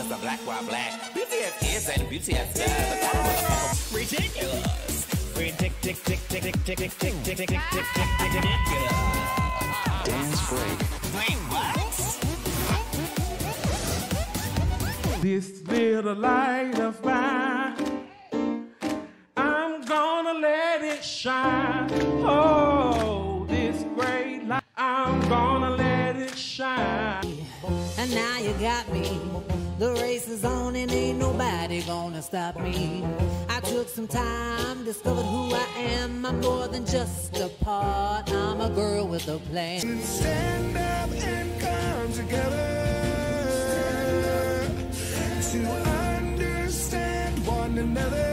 a black while black. BTS is and BTS does. Ridiculous. Ridiculous. Dance break. Wait, what? This little light of mine, I'm gonna let it shine. Oh, this great light, I'm gonna let it shine. And now you got me. The race is on and ain't nobody gonna stop me. I took some time, discovered who I am. I'm more than just a part. I'm a girl with a plan. Stand up and come together to understand one another.